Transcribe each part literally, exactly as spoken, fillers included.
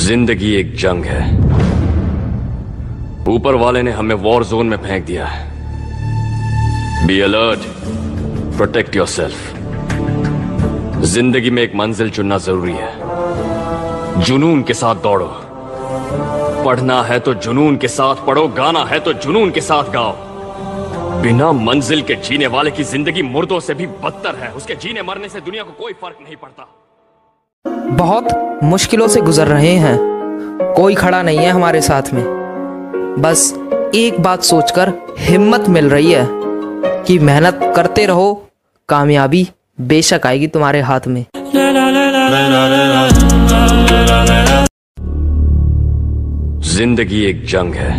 जिंदगी एक जंग है। ऊपर वाले ने हमें वॉर जोन में फेंक दिया है। Be alert, protect yourself. जिंदगी में एक मंजिल चुनना जरूरी है। जुनून के साथ दौड़ो। पढ़ना है तो जुनून के साथ पढ़ो, गाना है तो जुनून के साथ गाओ। बिना मंजिल के जीने वाले की जिंदगी मुर्दों से भी बदतर है। उसके जीने मरने से दुनिया को कोई फर्क नहीं पड़ता। बहुत मुश्किलों से गुजर रहे हैं, कोई खड़ा नहीं है हमारे साथ में। बस एक बात सोचकर हिम्मत मिल रही है कि मेहनत करते रहो, कामयाबी बेशक आएगी तुम्हारे हाथ में। जिंदगी एक जंग है।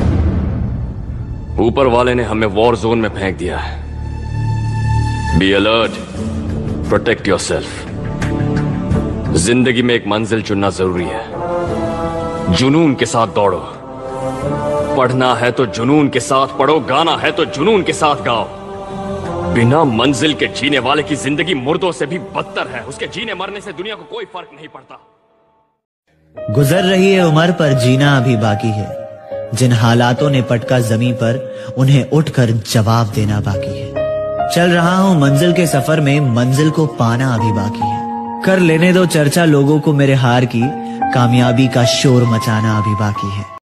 ऊपर वाले ने हमें वॉर जोन में फेंक दिया है। Be alert, protect yourself. जिंदगी में एक मंजिल चुनना जरूरी है। जुनून के साथ दौड़ो। पढ़ना है तो जुनून के साथ पढ़ो, गाना है तो जुनून के साथ गाओ। बिना मंजिल के जीने वाले की जिंदगी मुर्दों से भी बदतर है। उसके जीने मरने से दुनिया को कोई फर्क नहीं पड़ता। गुजर रही है उम्र पर जीना अभी बाकी है। जिन हालातों ने पटका जमीन पर उन्हें उठकर जवाब देना बाकी है। चल रहा हूं मंजिल के सफर में, मंजिल को पाना अभी बाकी है। कर लेने दो चर्चा लोगों को मेरे हार की, कामयाबी का शोर मचाना अभी बाकी है।